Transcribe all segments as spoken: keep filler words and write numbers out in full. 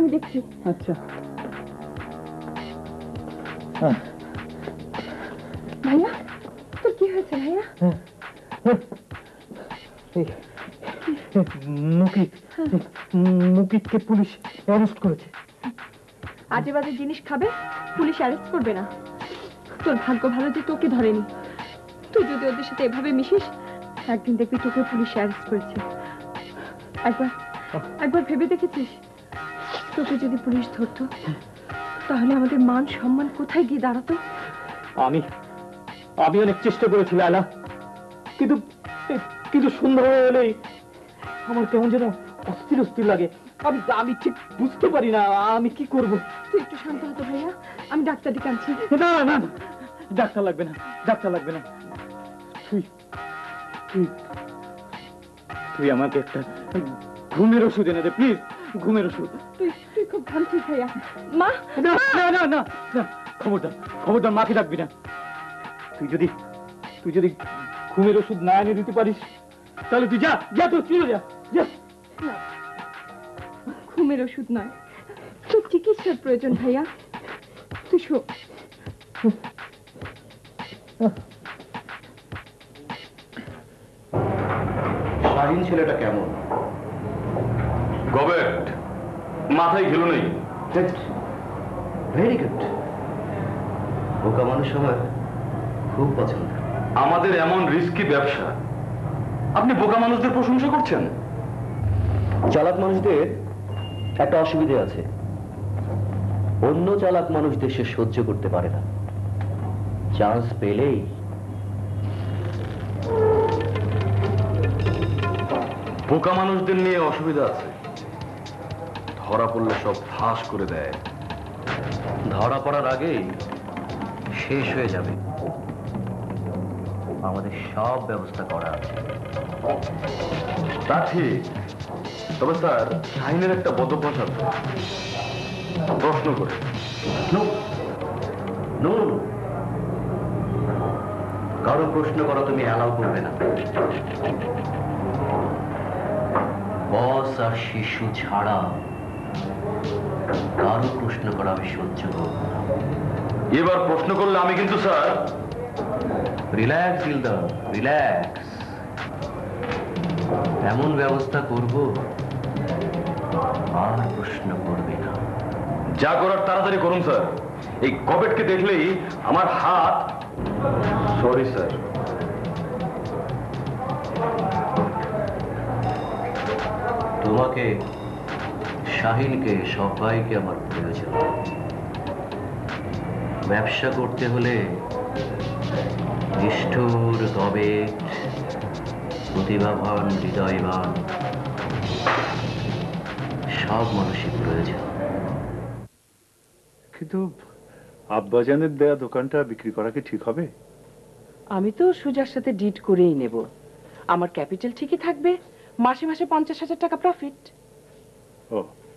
দেখছি। আচ্ছা ভাইয়া, তোর কি হয়েছে ভাইয়া? মুকিত মুকিতকে পুলিশ অ্যারেস্ট করেছে। আজে বাজে জিনিস খাবে, পুলিশ অ্যারেস্ট করবে না? তোর ভাগ্য ভালো যে তোকে ধরেনি। তুই যদি ওদের সাথে এভাবে মিশিস, একদিন দেখবি তোকে পুলিশ অ্যারেস্ট করেছে। একবার একবার ভেবে দেখেছিস, তোকে যদি পুলিশ ধরতো তাহলে আমাদের মান সম্মান কোথায় গিয়ে দাঁড়াতো? আমি আমি অনেক চেষ্টা করেছি লায়লা, কিন্তু কিন্তু সুন্দর হয়ে এলেই আমার কেমন যেন অস্থির অস্থির লাগে। আমি আমি ঠিক বুঝতে পারি না আমি কি করব। তুই একটু শান্ত হতো ভাইয়া, আমি ডাক্তার ডেকে আনছি। না না ডাক্তার লাগবে না, ডাক্তার লাগবে না। তুই তুই তুই আমাকে একটা ঘুমের ওষুধ এনে দে প্লিজ, ঘুমের ওষুধ। তুই তুই খুব ভাবছিস ভাইয়া। মা, না না না না না, খবরদার খবরদার মাকে ডাকবি না। তুই যদি তুই যদি ঘুমের ওষুধ না এনে দিতে পারিস তাহলে তুই যা যা, তুই চলে যা যা। ঘুমের ওষুধ নয়, তোর চিকিৎসার প্রয়োজন ভাইয়া। তুই শো। শাহিন ছেলেটা কেমন? গবেট, মাথায় ঘেলো নেই। Very good. বোকা মানুষ আমার খুব পছন্দ। আমাদের এমন রিস্কি ব্যবসা, আপনি বোকা মানুষদের প্রশংসা করছেন? চালাক মানুষদের একটা অসুবিধা আছে, অন্য চালাক মানুষদের সে সহ্য করতে পারে না। চান্স পেলেই বোকা মানুষদের নিয়ে অসুবিধা আছে, ধরা পড়লে সব ফাঁস করে দেয়। ধরা পড়ার আগেই শেষ হয়ে যাবে। আমাদের সব ব্যবস্থা করা আছে। তা ঠিক, তবে স্যার শাহিনের একটা বদভ্যাস আছে, প্রশ্ন করে। নো নো নো, কারো প্রশ্ন করা তুমি অ্যালাউ করবে না। বস আর শিশু ছাড়া কারো প্রশ্ন করা আমি সহ্য করব না। এবার প্রশ্ন করলে আমি কিন্তু স্যার। Relax ইলদার, relax. এমন ব্যবস্থা করব আর প্রশ্ন করবে না। যা করার তাড়াতাড়ি করুন স্যার, এই গবেটকে দেখলেই আমার হাত। Sorry sir. তোমাকে, শাহিনকে, সবাইকে আমার প্রয়োজন। ব্যবসা করতে হলে নিষ্ঠুর, গবেট, প্রতিভাবান, হৃদয়বান সব মানুষই প্রয়োজন। কিন্তু আব্বাজানের দেয়া দোকানটা বিক্রি করা কি ঠিক হবে? আমি তো সুজার সাথে ডিড করেই নেব। আমার ক্যাপিটাল ঠিকই থাকবে, মাসে মাসে পঞ্চাশ হাজার টাকা প্রফিট। ও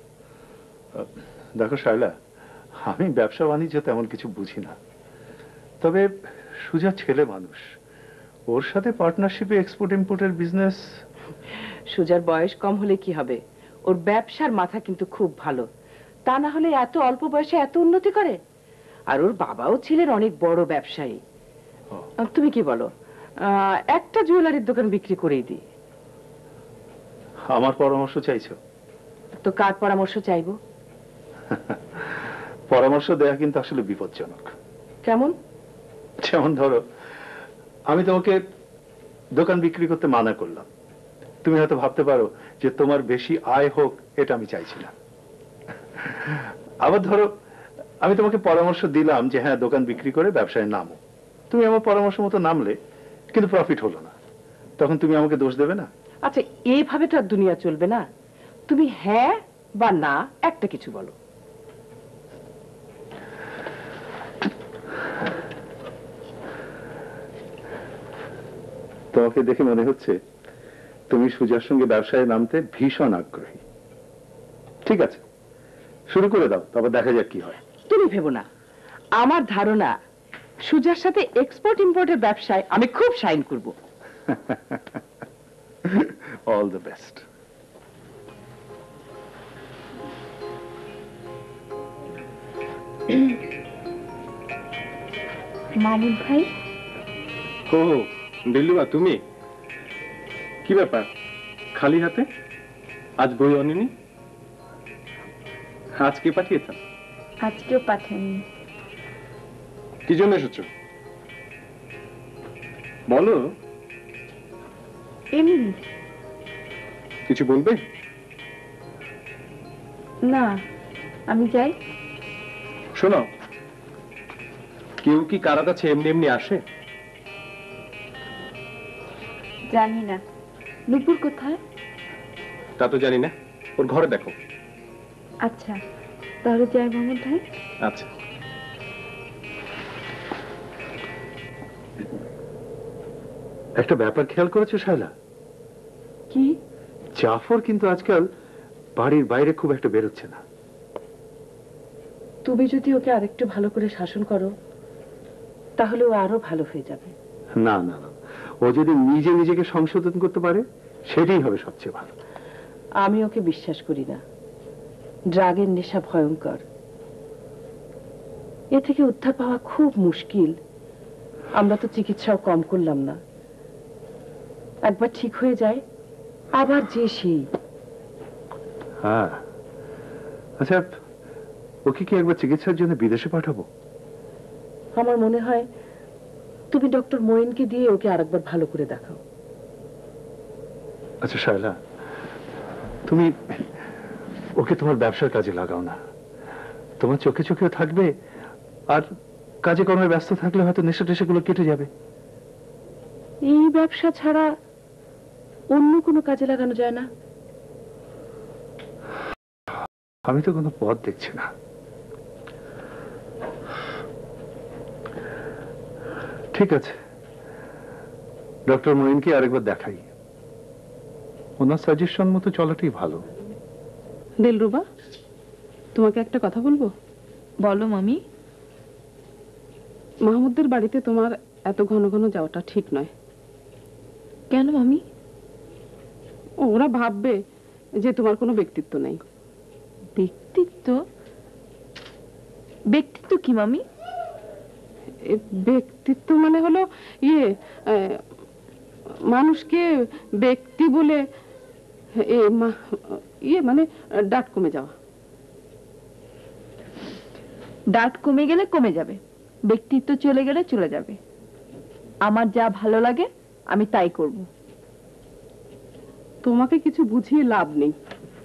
দেখো শায়লা, আমি ব্যবসা বাণিজ্য তেমন কিছু বুঝি না, তবে সুজা ছেলে মানুষ, ওর সাথে পার্টনারশিপে এক্সপোর্ট ইম্পোর্টের বিজনেস। সুজার বয়স কম হলে কি হবে, ওর ব্যবসার মাথা কিন্তু খুব ভালো। তা না হলে এত অল্প বয়সে এত উন্নতি করে। আর ওর বাবাও ছিলেন অনেক বড় ব্যবসায়ী। তুমি কি বলো, একটা জুয়েলারির দোকান বিক্রি করেই দিই? আমার পরামর্শ চাইছো? তো কার পরামর্শ চাইবো? পরামর্শ দেয়া কিন্তু আসলে বিপজ্জনক। কেমন? যেমন ধরো, আমি তোমাকে দোকান বিক্রি করতে মানা করলাম, তুমি হয়তো ভাবতে পারো যে তোমার বেশি আয় হোক, এটা আমি চাইছি না। আবার ধরো, আমি তোমাকে পরামর্শ দিলাম যে হ্যাঁ দোকান বিক্রি করে ব্যবসায় নামো, তুমি আমার পরামর্শ মতো নামলে কিন্তু প্রফিট হলো না, তখন তুমি আমাকে দোষ দেবে না? আচ্ছা, এইভাবে তো আর দুনিয়া চলবে না। তুমি হ্যাঁ বা না একটা কিছু বলো। তোমাকে দেখে মনে হচ্ছে তুমি সুজার সঙ্গে ব্যবসায় নামতে ভীষণ আগ্রহী। ঠিক আছে, শুরু করে দাও, তারপর দেখা যাক কি হয়। তুমি ভেবো না, আমার ধারণা সুজার সাথে এক্সপোর্ট ইম্পোর্টের ব্যবসায় আমি খুব শাইন করব। All the best. মামুন ভাই, ও দিল্লুয়া, তুমি কি ব্যাপার খালি হাতে? আজ বই আনিনি? আজকে পাঠিয়েছেন? আজকেও পাঠাননি। কি জন্য এসেছো বলো। এমনি। কিছু বলবে? না, আমি যাই। শোনো, কেউ কি কারা কাছে এমনি এমনি আসে? জানি না। নুপুর কোথায়? তা তো জানি না, ওর ঘরে দেখো। আচ্ছা, তাহলে যাই মামুন ভাই। আচ্ছা। একটা ব্যাপার খেয়াল করেছো শায়লা? কি? জাফর কিন্তু আজকাল বাড়ির বাইরে খুব একটা বেরোচ্ছে না। তুমি যদি ওকে আরেকটু ভালো করে শাসন করো তাহলে ও আরো ভালো হয়ে যাবে। না না না, ও যদি নিজে নিজেকে সংশোধন করতে পারে সেটাই হবে সবচেয়ে ভালো। আমি ওকে বিশ্বাস করি না। ড্রাগের নেশা ভয়ঙ্কর, এ থেকে উদ্ধার পাওয়া খুব মুশকিল। আমরা তো চিকিৎসাও কম করলাম না, একবার ঠিক হয়ে যায় আবার যে সেই। হ্যাঁ, আচ্ছা, ওকে কি একবার চিকিৎসার জন্য বিদেশে পাঠাবো? আমার মনে হয় তুমি ডক্টর মঈনকে দিয়ে ওকে আরেকবার ভালো করে দেখাও। আচ্ছা শায়লা, তুমি ওকে তোমার ব্যবসার কাজে লাগাও না। তোমার চোখে চোখেও থাকবে, আর কাজে কর্মে ব্যস্ত থাকলে হয়তো নেশা টেশাগুলো কেটে যাবে। এই ব্যবসা ছাড়া অন্য কোনো কাজে লাগানো যায় না? আমি তো কোনো পথ দেখছি না। ঠিক আছে, ডক্টর মঈনকে আরেকবার দেখাই। ওনার সাজেশন মতো চলাটাই ভালো। দিলরুবা, তোমাকে একটা কথা বলবো। বলো মামি। মাহমুদদের বাড়িতে তোমার এত ঘন ঘন যাওয়াটা ঠিক নয়। কেন মামি? ও, ওরা ভাববে যে তোমার কোনো ব্যক্তিত্ব নেই। ব্যক্তিত্ব? ব্যক্তিত্ব কি মামি? এ ব্যক্তিত্ব মানে হলো ইয়ে, আহ, মানুষকে ব্যক্তি বলে এ মা- ইয়ে মানে ডাট কমে যাওয়া। দাঁত কমে গেলে কমে যাবে, ব্যক্তিত্ব চলে গেলে চলে যাবে। আমার যা ভালো লাগে আমি তাই করব। তোমাকে কিছু বুঝিয়ে লাভ নেই।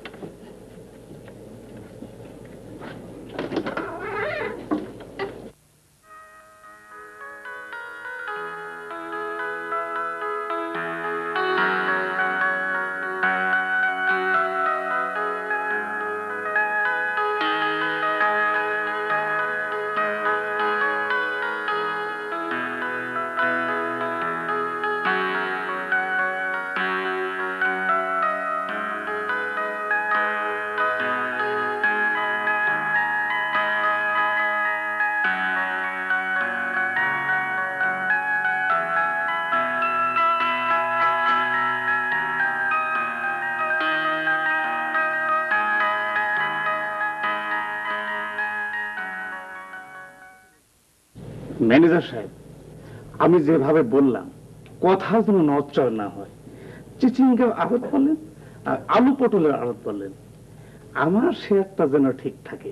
ম্যানেজার সাহেব, আমি যেভাবে বললাম কথা যেন নচর না হয়। চিচিঙ্গে আড়ত বললেন আর আলু পটলের আড়ত বললেন, আমার শেয়ারটা যেন ঠিক থাকে।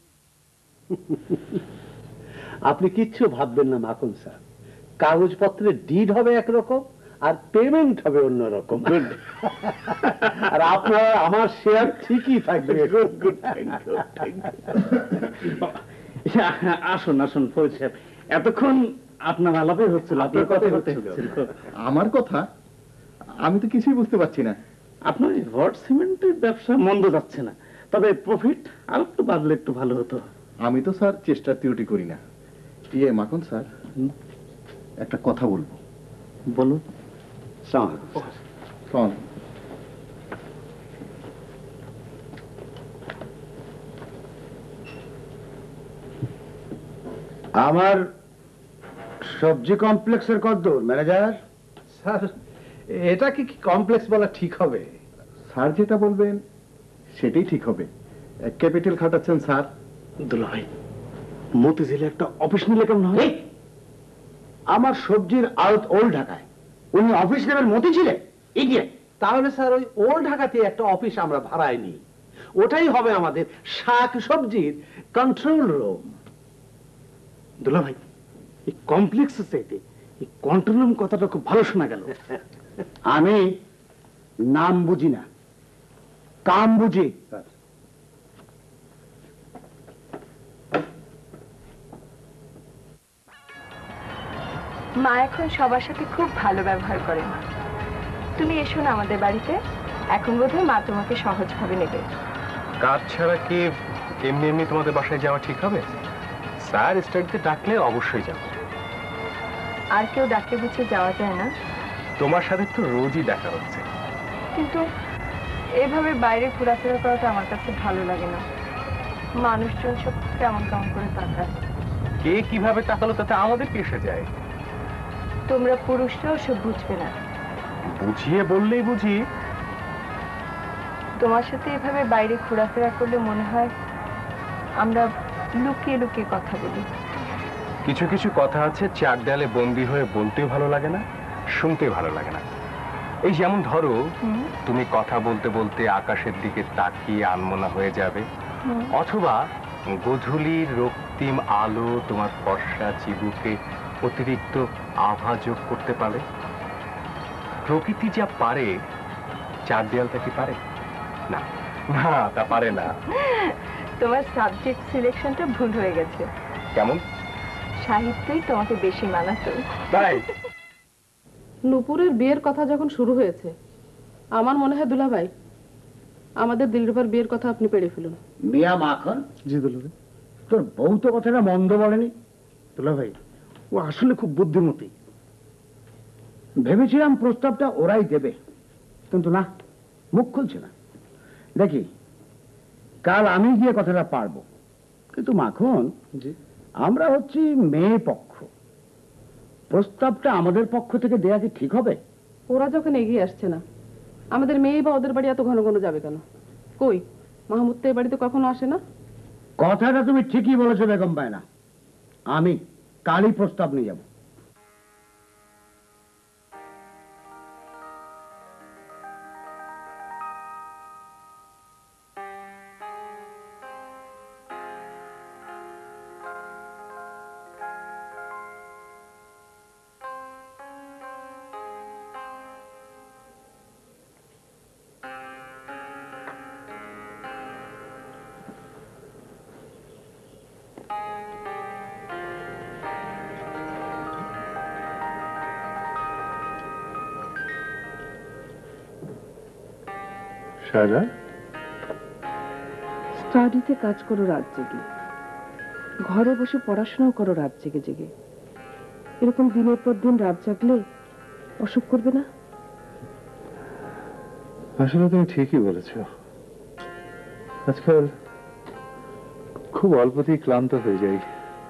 আপনি কিচ্ছু ভাববেন না মাখন স্যার, কাগজপত্রের ডিড হবে একরকম আর পেমেন্ট হবে অন্যরকম। আর আপনারা আমার শেয়ার ঠিকই থাকবে। আসুন আসুন ফরিদ সাহেব, এতক্ষণ আপনার আলাপে হচ্ছিল, আপনার কথা হচ্ছিল। আমার কথা? আমি তো কিছুই বুঝতে পারছি না। আপনার রড সিমেন্টের ব্যবসা মন্দ যাচ্ছে না, তবে প্রফিট আর একটু বাড়লে একটু ভালো হতো। আমি তো স্যার চেষ্টার ত্রুটি করি না। ইয়ে মাখন স্যার, একটা কথা বলবো। বলুন। শোন, আমার সবজি কমপ্লেক্সের কতদূর ম্যানেজার? স্যার, এটা কি কমপ্লেক্স বলা ঠিক হবে? স্যার যেটা বলবেন সেটাই ঠিক হবে। ক্যাপিটাল খাটাচ্ছেন স্যার। দুলা ভাই, মতিঝিলে একটা অফিস নিলে কেমন হয়? আমার সবজির আড়ত ওল্ড ঢাকায়, উনি অফিস নেবেন মতিঝিলে? ইডিয়েট। তাহলে স্যার ওই ওল্ড ঢাকাতে একটা অফিস আমরা ভাড়ায় নিই, ওটাই হবে আমাদের শাক সবজির কন্ট্রোল রুম। দুলা ভাই, এই কমপ্লেক্স সোসাইটি এই কন্ট্রোল রুম কথাটা খুব ভালো শোনা গেল। আমি নাম বুঝি না, কাম বুঝি। মা এখন সবার সাথে খুব ভালো ব্যবহার করেন। তুমি এসো না আমাদের বাড়িতে, এখন বোধহয় মা তোমাকে সহজভাবে নেবে। কাজ ছাড়া কি এমনি এমনি তোমাদের বাসায় যাওয়া ঠিক হবে? স্যার স্টাডিতে ডাকলে অবশ্যই যাব। আর কেউ ডাকলে বুঝে যাওয়া যায় না? তোমার সাথে তো রোজই দেখা হচ্ছে। কিন্তু এভাবে বাইরে ঘোরাফেরা করাটা আমার কাছে ভালো লাগে না। মানুষজন সব কেমন কেমন করে তাকায়। কে কিভাবে তাকালো তাতে আমাদের কি এসে যায়? তোমরা পুরুষরাও সব বুঝবে না। বুঝিয়ে বললেই বুঝি। তোমার সাথে এভাবে বাইরে ঘোরাফেরা করলে মনে হয় আমরা লুকিয়ে লুকিয়ে কথা বলি। কিছু কিছু কথা আছে চার দেয়ালে বন্দী হয়ে বলতেও ভালো লাগে না, শুনতেও ভালো লাগে না। এই যেমন ধরো, তুমি কথা বলতে বলতে আকাশের দিকে তাকিয়ে আনমনা হয়ে যাবে, অথবা গোধূলির রক্তিম আলো তোমার ফর্সা চিবুকে অতিরিক্ত আভা যোগ করতে পারে। প্রকৃতি যা পারে চার দেয়ালটা কি পারে? না না, তা পারে না। তোমার সাবজেক্ট সিলেকশনটা ভুল হয়ে গেছে। কেমন? সাহিত্যই তোমাকে বেশি মানাতো। তাই? নুপুরের বিয়ের কথা যখন শুরু হয়েছে, আমার মনে হয় দুলা ভাই আমাদের দিলরুবার বিয়ের কথা আপনি পেড়ে ফেলুন। মিয়া মাখন। জি দুলা ভাই। তোর বউ তো কথাটা মন্দ বলেনি। দুলা ভাই, ও আসলে খুব বুদ্ধিমতী। ভেবেছিলাম প্রস্তাবটা ওরাই দেবে, কিন্তু না, মুখ খুলছে না। দেখি কাল আমি গিয়ে কথাটা পারবো। কিন্তু মাখন, আমরা হচ্ছি মেয়ে পক্ষ, প্রস্তাবটা আমাদের পক্ষ থেকে দেয়া কি ঠিক হবে? ওরা যখন এগিয়ে আসছে না, আমাদের মেয়ে বা ওদের বাড়ি এত ঘন ঘন যাবে কেন? কই, মাহমুদ তো এই বাড়িতে কখনো আসে না। কথাটা তুমি ঠিকই বলেছো বেগম বায়না, আমি কালই প্রস্তাব নিয়ে যাব। শায়লা, স্টাডিতে কাজ করো রাত জেগে, ঘরে বসে পড়াশোনাও করো রাত জেগে জেগে। এরকম দিনের পর দিন রাত জাগলে অসুখ করবে না? আসলে তুমি ঠিকই বলেছ। আজকাল খুব অল্পতেই ক্লান্ত হয়ে যাই।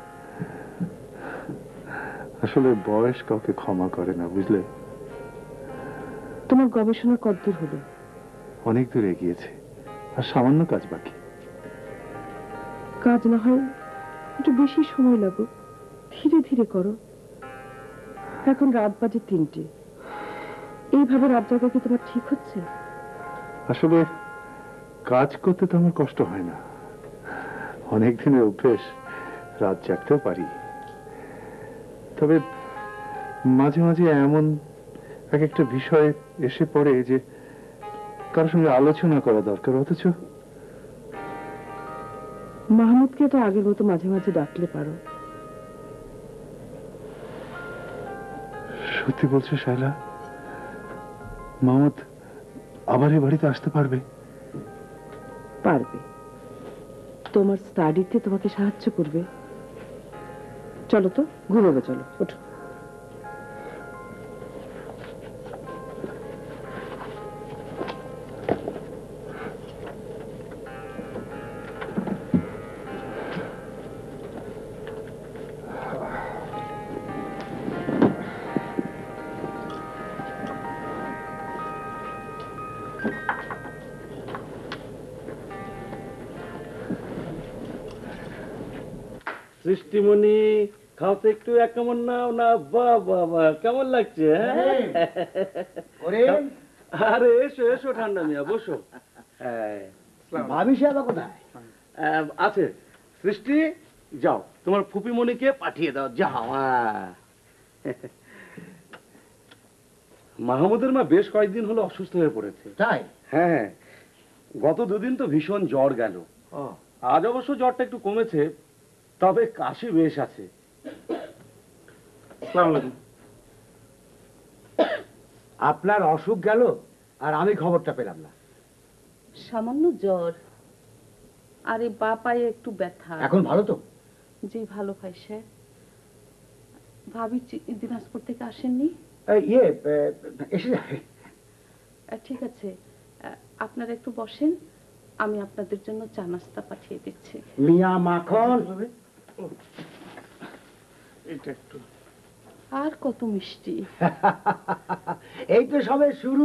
আসলে বয়স কাউকে ক্ষমা করে না, বুঝলে? তোমার গবেষণা কতদূর হলো? অনেক দূর এগিয়েছে, আর সামান্য কাজ বাকি। কাজ না হয় একটু বেশি সময় লাগুক, ধীরে ধীরে করো। এখন রাত বাজে তিনটে, এইভাবে রাত জাগা কি তোমার ঠিক হচ্ছে? আসলে কাজ করতে তো আমার কষ্ট হয় না, অনেক দিনের অভ্যেস, রাত জাগতেও পারি। তবে মাঝে মাঝে এমন এক একটা বিষয় এসে পড়ে যে কারোর সঙ্গে আলোচনা করা দরকার, অথচ মাহমুদকে তো আগের মতো মাঝে মাঝে ডাকলে পারো। সত্যি বলছো শায়লা? মাহমুদ আবার এই বাড়িতে আসতে পারবে? পারবে, তোমার স্টাডিতে তোমাকে সাহায্য করবে। চলো তো, ঘুমোবে, চলো ওঠো। সৃষ্টিমণি, খাও তো একটু, এক কেমন নাও না। বাহ বাহ বাহ, কেমন লাগছে? হ্যাঁ? আরে এসো এসো ঠান্ডা মিয়া, বসো। হ্যাঁ, ভাবি সাহেব কোথায়? আহ, আছে। সৃষ্টি, যাও তোমার ফুপিমণিকে পাঠিয়ে দাও, যাও। হ্যাঁ। মাহমুদের মা বেশ কয়েকদিন হলো অসুস্থ হয়ে পড়েছে। তাই? হ্যাঁ, গত দুদিন তো ভীষণ জ্বর গেল। ও, আজ অবশ্য জ্বরটা একটু কমেছে, তবে কাশি বেশ আছে। আপনার অসুখ গেল আর আমি খবরটা পেলাম না। সামান্য জ্বর, আরে বা পায়ে একটু ব্যথা। এখন ভালো তো? জি ভালো ভাই সাহেব। ভাবি চি- দিনাজপুর থেকে আসেননি? এই, ইয়ে এ, এসে যাবে। আহ, ঠিক আছে, আহ, আপনারা একটু বসেন, আমি আপনাদের জন্য চা নাস্তা পাঠিয়ে দিচ্ছি। মিয়া মাখন। এটা একটু আর কত মিষ্টি। এই তো সবে শুরু।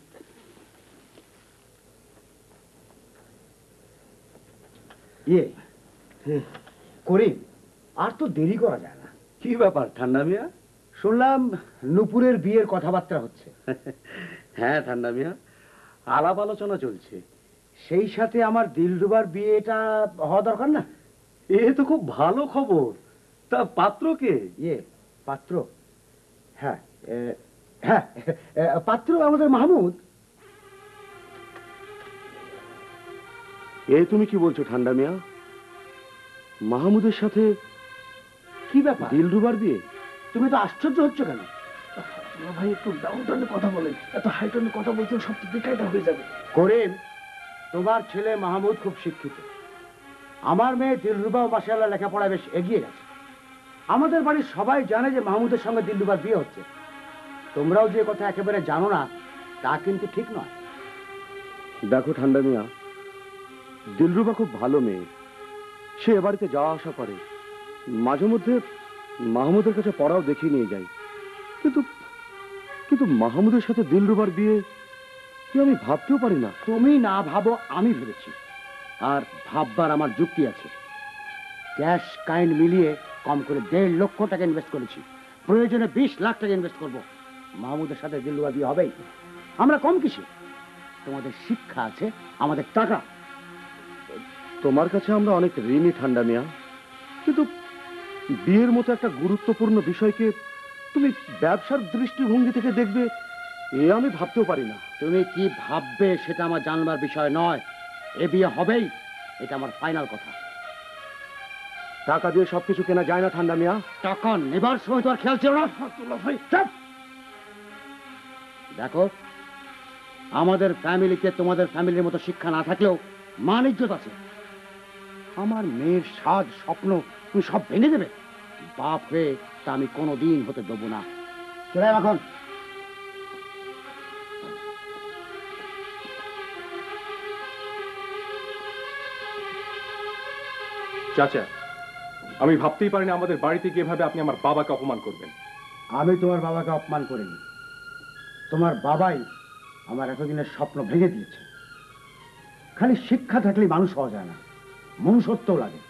ইয়ে করিম, আর তো দেরি করা যায় না। কি ব্যাপার ঠান্ডা মিয়া? শুনলাম নুপুরের বিয়ের কথাবার্তা হচ্ছে। হ্যাঁ ঠান্ডা মিয়া, আলাপ আলোচনা চলছে। সেই সাথে আমার দিলরুবার বিয়েটা হওয়া দরকার না? এ তো খুব ভালো খবর। তা পাত্র কে? ইয়ে পাত্র, হ্যাঁ এ, হ্যাঁ এ, পাত্র আমাদের মাহমুদ। এ তুমি কি বলছো ঠান্ডা মিয়া? মাহমুদের সাথে কি ব্যাপার? দিলরুবার বিয়ে? তুমি তো আশ্চর্য হচ্ছ কেন? ভাই একটু ডাউন টাউনে কথা বলেন, এত হাই টোনে কথা বলছেন সব তো বেকায়দা হয়ে যাবে। করিম, তোমার ছেলে মাহমুদ খুব শিক্ষিত। আমার মেয়ে দিলরুবা ও মাশাআল্লাহ লেখাপড়ায় বেশ এগিয়ে গেছে। আমাদের বাড়ির সবাই জানে যে মাহমুদের সঙ্গে দিলরুবার বিয়ে হচ্ছে। তোমরাও যে কথা একেবারে জানো না তা কিন্তু ঠিক নয়। দেখো ঠান্ডা মিয়া, দিলরুবা খুব ভালো মেয়ে। সে এ বাড়িতে যাওয়া আসা করে, মাঝে মধ্যে মাহমুদের কাছে পড়াও দেখিয়ে নিয়ে যায়। কিন্তু কিন্তু মাহমুদের সাথে দিলরুবার বিয়ে কি আমি ভাবতেও পারি না। তুমি না ভাবো, আমি ভেবেছি। আর ভাববার আমার যুক্তি আছে। ক্যাশ কাইন্ড মিলিয়ে কম করে দেড় লক্ষ টাকা ইনভেস্ট করেছি। প্রয়োজনে বিশ লাখ টাকা ইনভেস্ট করব। মাহমুদের সাথে দিলরুবা বিয়ে হবেই। আমরা কম কিসে? তোমাদের শিক্ষা আছে, আমাদের টাকা। তোমার কাছে আমরা অনেক ঋণী ঠান্ডা মিয়া, কিন্তু বিয়ের মতো একটা গুরুত্বপূর্ণ বিষয়কে তুমি ব্যবসার দৃষ্টিভঙ্গি থেকে দেখবে, এ আমি ভাবতেও পারি না। তুমি কি ভাববে সেটা আমার জানবার বিষয় নয়। এ বিয়ে হবেই, এটা আমার ফাইনাল কথা। টাকা দিয়ে সবকিছু কেনা যায় না ঠান্ডা মিয়া। টাকা নেবার সময় তো আর খেয়াল ছিল না। চুপ! দেখো, আমাদের ফ্যামিলিতে তোমাদের ফ্যামিলির মতো শিক্ষা না থাকলেও মান ইজ্জত আছে। আমার মেয়ের সাজ স্বপ্ন তুমি সব ভেঙে দেবে। বাপ হয়ে তা আমি কোনোদিন হতে দেবো না। চলে আয় এখন। চাচা, আমি ভাবতেই পারিনি আমাদের বাড়িতে গিয়ে এভাবে আপনি আমার বাবাকে অপমান করবেন। আমি তোমার বাবাকে অপমান করিনি। তোমার বাবাই আমার এতদিনের স্বপ্ন ভেঙে দিয়েছে। খালি শিক্ষা থাকলে মানুষ হওয়া যায় না, মনুষ্যত্বও লাগে।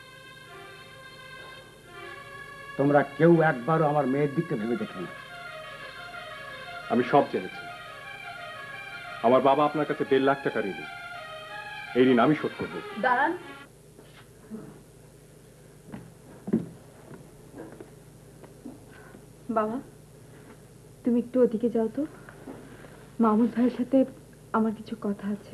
তোমরা কেউ একবারও আমার মেয়ের দিকটা ভেবে দেখে না। আমি সব জেনেছি। আমার বাবা আপনার কাছে দেড় লাখ টাকা ঋণী। এই ঋণ আমি শোধ করবো। দাঁড়ান। বাবা, তুমি একটু ওদিকে যাও তো। মাহমুদ ভাইয়ের সাথে আমার কিছু কথা আছে।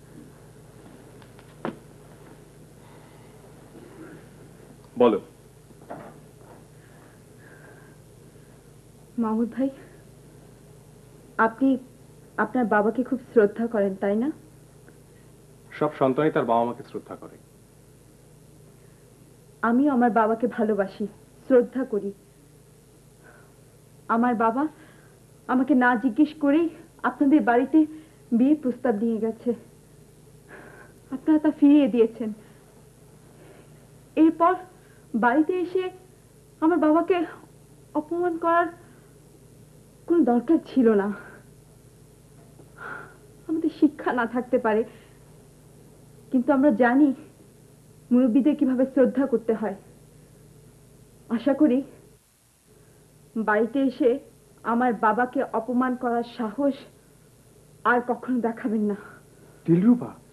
বলো। মাহমুদ ভাই, আপনি আপনার বাবাকে খুব শ্রদ্ধা করেন, তাই না? সব সন্তানই তার বাবা মাকে শ্রদ্ধা করে। আমিও আমার বাবাকে ভালোবাসি, শ্রদ্ধা করি। আমার বাবা আমাকে না জিজ্ঞেস করেই আপনাদের বাড়িতে বিয়ে প্রস্তাব নিয়ে গেছে। আপনারা তা ফিরিয়ে দিয়েছেন। এরপর বাড়িতে এসে আমার বাবাকে অপমান করার কোনো দরকার ছিল না। আমাদের শিক্ষা না থাকতে পারে, কিন্তু আমরা জানি মুরব্বীদের কিভাবে শ্রদ্ধা করতে হয়। আশা করি বাড়িতে এসে আমার বাবাকে অপমান করার সাহস আর কখনো দেখাবেন না। দিলরুবা,